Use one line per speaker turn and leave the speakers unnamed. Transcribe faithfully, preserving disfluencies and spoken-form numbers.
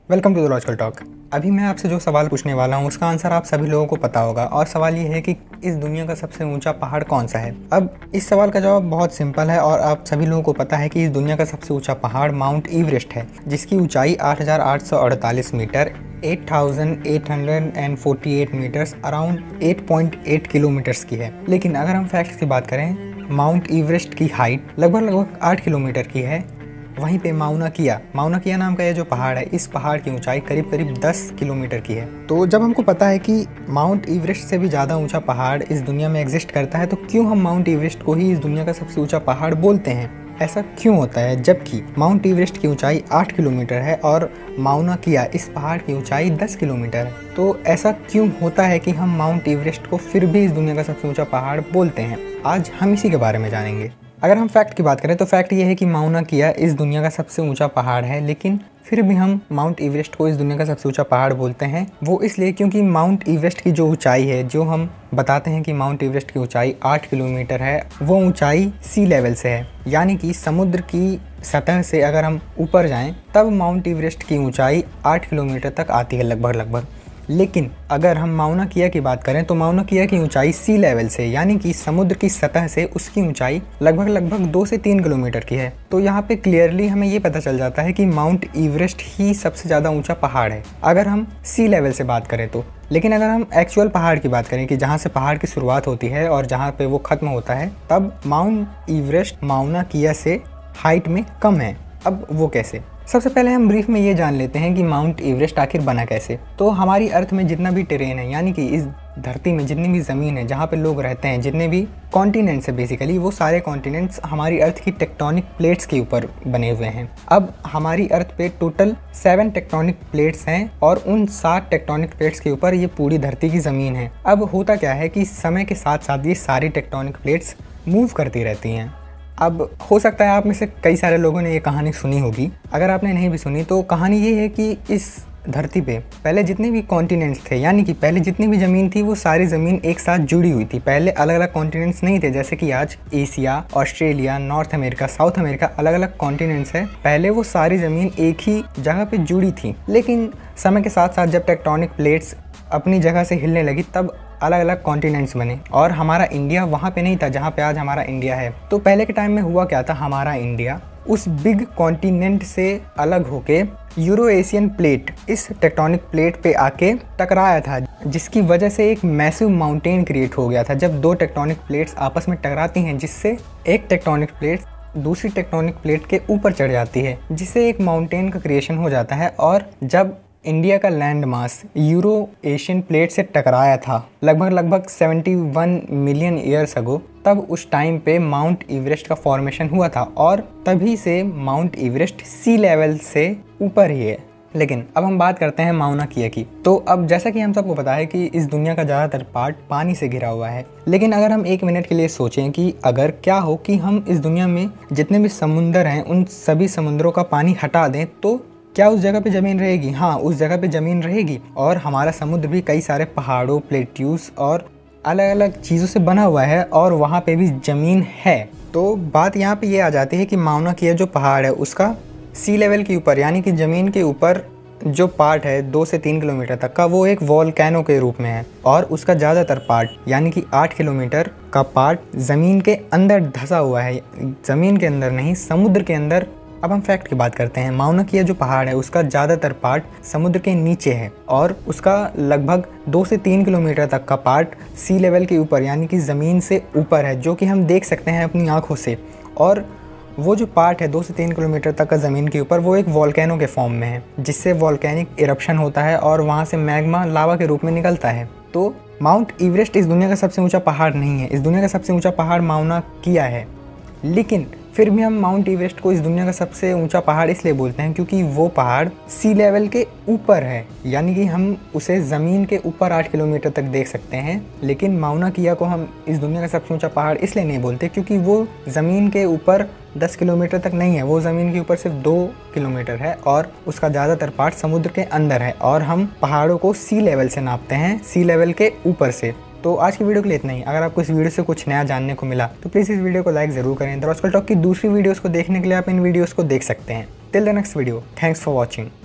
Welcome to the logical talk. अभी मैं आपसे जो सवाल पूछने वाला हूँ उसका आंसर आप सभी लोगों को पता होगा और सवाल ये है कि इस दुनिया का सबसे ऊंचा पहाड़ कौन सा है। अब इस सवाल का जवाब बहुत सिंपल है और आप सभी लोगों को पता है कि इस दुनिया का सबसे ऊंचा पहाड़ माउंट एवरेस्ट है, जिसकी ऊंचाई आठ हज़ार आठ सौ अड़तालीस मीटर आठ हज़ार आठ सौ अड़तालीस मीटर्स अराउंड आठ पॉइंट आठ किलोमीटर्स की है। लेकिन अगर हम फैक्ट्स की बात करें, माउंट एवरेस्ट की हाइट लगभग लगभग आठ किलोमीटर की है। वहीं पे माउना किया माउना किया नाम का ये जो पहाड़ है, इस पहाड़ की ऊंचाई करीब करीब दस किलोमीटर की है। तो जब हमको पता है कि माउंट एवरेस्ट से भी ज़्यादा ऊंचा पहाड़ इस दुनिया में एग्जिस्ट करता है, तो क्यों हम माउंट एवरेस्ट को ही इस दुनिया का सबसे ऊंचा पहाड़ बोलते हैं? ऐसा क्यों होता है जबकि माउंट एवरेस्ट की ऊंचाई आठ किलोमीटर है और माउना किया इस पहाड़ की ऊंचाई दस किलोमीटर है? तो ऐसा क्यों होता है कि हम माउंट एवरेस्ट को फिर भी इस दुनिया का सबसे ऊंचा पहाड़ बोलते हैं? आज हम इसी के बारे में जानेंगे। अगर हम फैक्ट की बात करें तो फैक्ट ये है कि माउना किया इस दुनिया का सबसे ऊंचा पहाड़ है, लेकिन फिर भी हम माउंट एवरेस्ट को इस दुनिया का सबसे ऊंचा पहाड़ बोलते हैं। वो इसलिए क्योंकि माउंट एवरेस्ट की जो ऊंचाई है, जो हम बताते हैं कि माउंट एवरेस्ट की ऊंचाई आठ किलोमीटर है, वो ऊंचाई सी लेवल से है, यानी कि समुद्र की सतह से अगर हम ऊपर जाएं तब माउंट एवरेस्ट की ऊंचाई आठ किलोमीटर तक आती है लगभग लगभग। लेकिन अगर हम माउना किया की बात करें तो माउना किया की ऊंचाई सी लेवल से, यानी कि समुद्र की सतह से उसकी ऊंचाई लगभग लगभग दो से तीन किलोमीटर की है। तो यहाँ पे क्लियरली हमें ये पता चल जाता है कि माउंट एवरेस्ट ही सबसे ज़्यादा ऊंचा पहाड़ है अगर हम सी लेवल से बात करें तो। लेकिन अगर हम एक्चुअल पहाड़ की बात करें कि जहाँ से पहाड़ की शुरुआत होती है और जहाँ पे वो खत्म होता है, तब माउंट एवरेस्ट माउना किया से हाइट में कम है। अब वो कैसे? सबसे पहले हम ब्रीफ में ये जान लेते हैं कि माउंट एवरेस्ट आखिर बना कैसे। तो हमारी अर्थ में जितना भी टेरेन है, यानी कि इस धरती में जितनी भी ज़मीन है जहाँ पे लोग रहते हैं, जितने भी कॉन्टिनेंट्स है बेसिकली, वो सारे कॉन्टिनेंट्स हमारी अर्थ की टेक्टोनिक प्लेट्स के ऊपर बने हुए हैं। अब हमारी अर्थ पे टोटल सेवन टेक्टोनिक प्लेट्स हैं और उन सात टेक्टोनिक प्लेट्स के ऊपर ये पूरी धरती की ज़मीन है। अब होता क्या है कि समय के साथ साथ ये सारी टेक्टोनिक प्लेट्स मूव करती रहती हैं। अब हो सकता है आप में से कई सारे लोगों ने ये कहानी सुनी होगी। अगर आपने नहीं भी सुनी तो कहानी ये है कि इस धरती पे पहले जितने भी कॉन्टिनेंट्स थे, यानी कि पहले जितनी भी ज़मीन थी, वो सारी ज़मीन एक साथ जुड़ी हुई थी। पहले अलग अलग कॉन्टिनेंट्स नहीं थे, जैसे कि आज Asia, Australia, North America, South America अलग अलग कॉन्टिनेंट्स है। पहले वो सारी ज़मीन एक ही जगह पे जुड़ी थी, लेकिन समय के साथ साथ जब टेक्टोनिक प्लेट्स अपनी जगह से हिलने लगी तब अलग अलग कॉन्टिनेंट्स बने और हमारा इंडिया वहाँ पे नहीं था जहाँ पे आज हमारा इंडिया है। तो पहले के टाइम में हुआ क्या था, हमारा इंडिया उस बिग कॉन्टिनेंट से अलग होके यूरो एशियन प्लेट, इस टेक्टोनिक प्लेट पे आके टकराया था, जिसकी वजह से एक मैसिव माउंटेन क्रिएट हो गया था। जब दो टेक्टोनिक प्लेट्स आपस में टकराती हैं, जिससे एक टेक्टोनिक प्लेट दूसरी टेक्टोनिक प्लेट के ऊपर चढ़ जाती है, जिससे एक माउंटेन का क्रिएशन हो जाता है। और जब इंडिया का land mass Euro Asian plate से टकराया था लगभग लगभग इकहत्तर मिलियन ईयर्स अगो, तब उस टाइम पे माउंट एवरेस्ट का फॉर्मेशन हुआ था और तभी से माउंट एवरेस्ट सी लेवल से ऊपर ही है। लेकिन अब हम बात करते हैं माउना किया की। तो अब जैसा कि हम सबको पता है कि इस दुनिया का ज़्यादातर पार्ट पानी से घिरा हुआ है, लेकिन अगर हम एक मिनट के लिए सोचें कि अगर क्या हो कि हम इस दुनिया में जितने भी समुंदर हैं उन सभी समुद्रों का पानी हटा दें, तो क्या उस जगह पे ज़मीन रहेगी? हाँ, उस जगह पे ज़मीन रहेगी और हमारा समुद्र भी कई सारे पहाड़ों, प्लेट्यूज और अलग अलग चीज़ों से बना हुआ है और वहाँ पे भी ज़मीन है। तो बात यहाँ पे ये आ जाती है कि माउना किया जो पहाड़ है उसका सी लेवल के ऊपर, यानी कि ज़मीन के ऊपर जो पार्ट है दो से तीन किलोमीटर तक का, वो एक वॉल्केनो के रूप में है और उसका ज़्यादातर पार्ट यानी कि आठ किलोमीटर का पार्ट ज़मीन के अंदर धंसा हुआ है। ज़मीन के अंदर नहीं, समुद्र के अंदर। अब हम फैक्ट की बात करते हैं। माउना किया जो पहाड़ है उसका ज़्यादातर पार्ट समुद्र के नीचे है और उसका लगभग दो से तीन किलोमीटर तक का पार्ट सी लेवल के ऊपर, यानी कि ज़मीन से ऊपर है, जो कि हम देख सकते हैं अपनी आँखों से। और वो जो पार्ट है दो से तीन किलोमीटर तक का ज़मीन के ऊपर, वो एक वॉल्केनो के फॉर्म में है, जिससे वॉल्केनिक इरप्शन होता है और वहाँ से मैग्मा लावा के रूप में निकलता है। तो माउंट एवरेस्ट इस दुनिया का सबसे ऊँचा पहाड़ नहीं है। इस दुनिया का सबसे ऊँचा पहाड़ माउना किया है, लेकिन फिर भी हम माउंट एवरेस्ट को इस दुनिया का सबसे ऊंचा पहाड़ इसलिए बोलते हैं क्योंकि वो पहाड़ सी लेवल के ऊपर है, यानी कि हम उसे ज़मीन के ऊपर आठ किलोमीटर तक देख सकते हैं। लेकिन माउना किया को हम इस दुनिया का सबसे ऊंचा पहाड़ इसलिए नहीं बोलते क्योंकि वो ज़मीन के ऊपर दस किलोमीटर तक नहीं है, वो ज़मीन के ऊपर सिर्फ दो किलोमीटर है और उसका ज़्यादातर पार्ट समुद्र के अंदर है और हम पहाड़ों को सी लेवल से नापते हैं, सी लेवल के ऊपर से। तो आज की वीडियो के लिए इतना ही। अगर आपको इस वीडियो से कुछ नया जानने को मिला तो प्लीज़ इस वीडियो को लाइक ज़रूर करें। द लॉजिकल टॉक की दूसरी वीडियोस को देखने के लिए आप इन वीडियोस को देख सकते हैं। Till the next video, thanks for watching.